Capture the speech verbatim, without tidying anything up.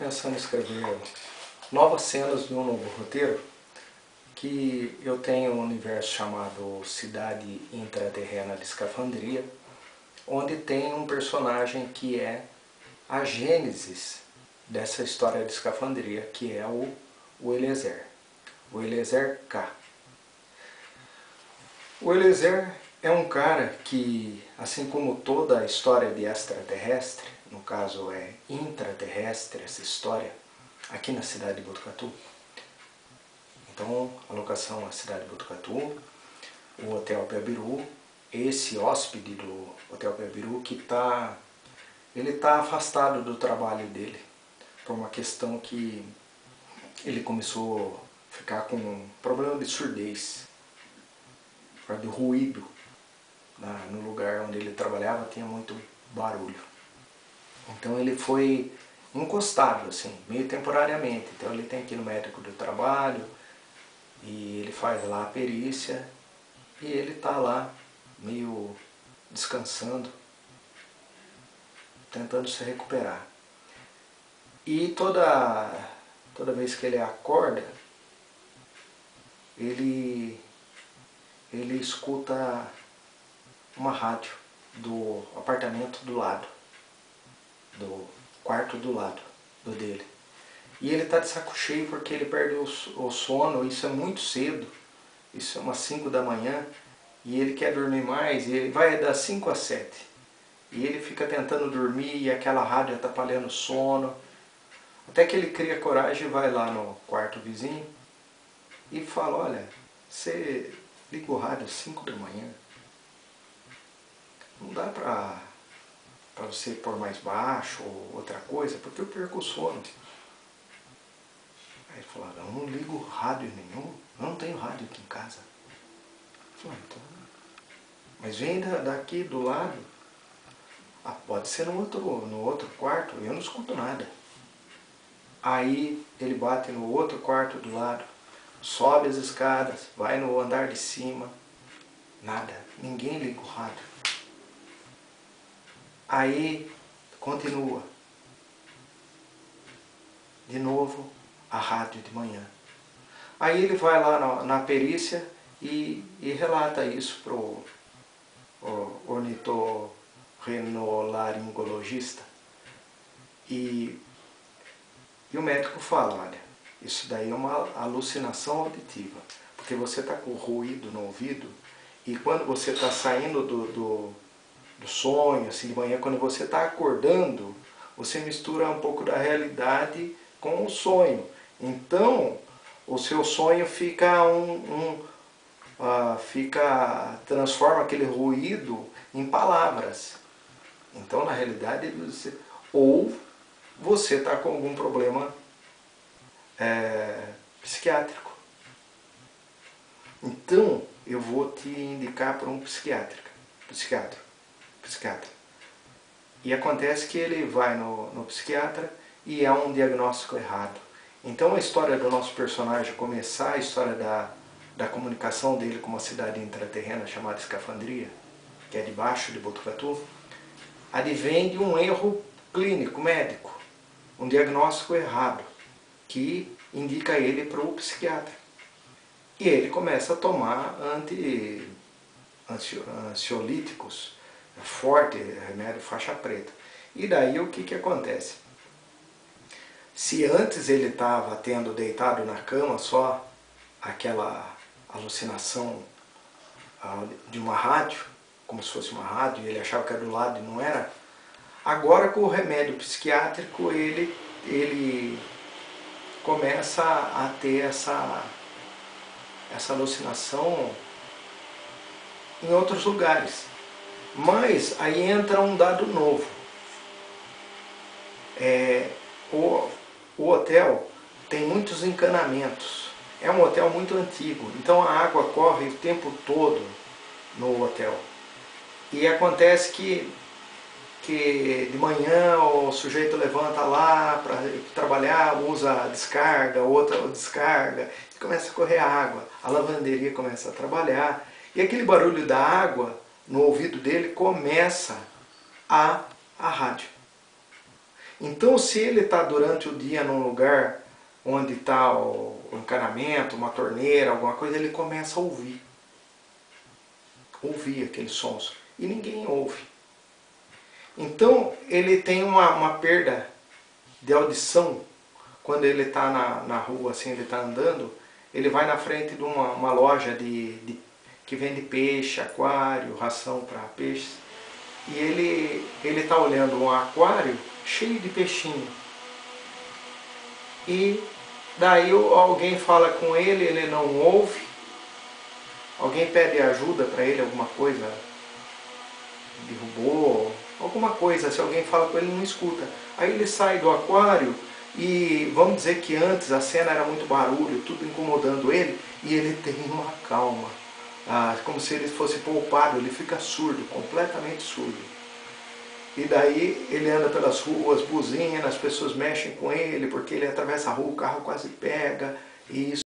pensando em escrever novas cenas de um novo roteiro, que eu tenho um universo chamado Cidade Intraterrena de Escafandria, onde tem um personagem que é a gênesis dessa história de escafandria, que é o, o Eliezer, o Eliezer K. O Eliezer é um cara que, assim como toda a história de extraterrestre, no caso é intraterrestre essa história, aqui na cidade de Botucatu. Então, a locação é a cidade de Botucatu, o Hotel Piabiru, esse hóspede do Hotel Piabiru que está ele está afastado do trabalho dele, por uma questão que ele começou a ficar com um problema de surdez, por causa de ruído. No lugar onde ele trabalhava tinha muito barulho. Então ele foi encostado, assim, meio temporariamente. Então ele tem que ir no médico do trabalho, e ele faz lá a perícia, e ele está lá, meio descansando, tentando se recuperar. E toda, toda vez que ele acorda, ele, ele escuta uma rádio do apartamento do lado, do quarto do lado do dele. E ele está de saco cheio porque ele perde o, o sono, isso é muito cedo, isso é umas cinco da manhã, e ele quer dormir mais, e ele vai das cinco às sete. E ele fica tentando dormir e aquela rádio atrapalhando o sono. Até que ele cria coragem e vai lá no quarto vizinho e fala: olha, você liga o rádio às cinco da manhã? Não dá pra, pra você pôr mais baixo ou outra coisa, porque eu perco o sono. Aí ele falou: eu não ligo rádio nenhum, eu não tenho rádio aqui em casa. Eu falei: então, mas vem daqui do lado. Ah, pode ser no outro, no outro quarto, eu não escuto nada. Aí ele bate no outro quarto do lado, sobe as escadas, vai no andar de cima, nada, ninguém liga o rádio. Aí continua, de novo a rádio de manhã. Aí ele vai lá na, na perícia e, e relata isso para o ornitorrinolaringologista. E, e o médico fala: olha, isso daí é uma alucinação auditiva, porque você está com ruído no ouvido, e quando você está saindo do, do, do sonho, assim de manhã, quando você está acordando, você mistura um pouco da realidade com o sonho. Então, o seu sonho fica um, um uh, fica transforma aquele ruído em palavras. Então, na realidade, você, ou você está com algum problema é, psiquiátrico. Então, eu vou te indicar para um psiquiátrico, psiquiatra, psiquiatra. E acontece que ele vai no, no psiquiatra e é um diagnóstico errado. Então a história do nosso personagem começar, a história da, da comunicação dele com uma cidade intraterrena chamada Escafandria, que é debaixo de Botucatu, advém de um erro clínico, médico, um diagnóstico errado, que indica ele para o psiquiatra. E ele começa a tomar anti, ansi, ansiolíticos, forte, remédio faixa preta. E daí o que, que acontece? Se antes ele estava tendo deitado na cama só aquela alucinação de uma rádio, como se fosse uma rádio, ele achava que era do lado e não era, agora com o remédio psiquiátrico ele, ele começa a ter essa, essa alucinação em outros lugares. Mas aí entra um dado novo. É, o, o hotel tem muitos encanamentos. É um hotel muito antigo, então a água corre o tempo todo no hotel. E acontece que, que de manhã o sujeito levanta lá para trabalhar, usa a descarga, outra descarga, e começa a correr a água. A lavanderia começa a trabalhar, e aquele barulho da água no ouvido dele começa a, a rádio. Então, se ele está durante o dia num lugar onde está o encanamento, uma torneira, alguma coisa, ele começa a ouvir. Ouvir aqueles sons. E ninguém ouve. Então, ele tem uma, uma perda de audição. Quando ele está na, na rua, assim, ele está andando, ele vai na frente de uma, uma loja de, de, que vende peixe, aquário, ração para peixes. E ele ele está olhando um aquário cheio de peixinho. E daí alguém fala com ele, ele não ouve. Alguém pede ajuda para ele, alguma coisa, derrubou, alguma coisa, se alguém fala com ele, ele não escuta. Aí ele sai do aquário e vamos dizer que antes a cena era muito barulho, tudo incomodando ele, e ele tem uma calma, ah, como se ele fosse poupado, ele fica surdo, completamente surdo. E daí ele anda pelas ruas, buzina, as pessoas mexem com ele, porque ele atravessa a rua, o carro quase pega, e isso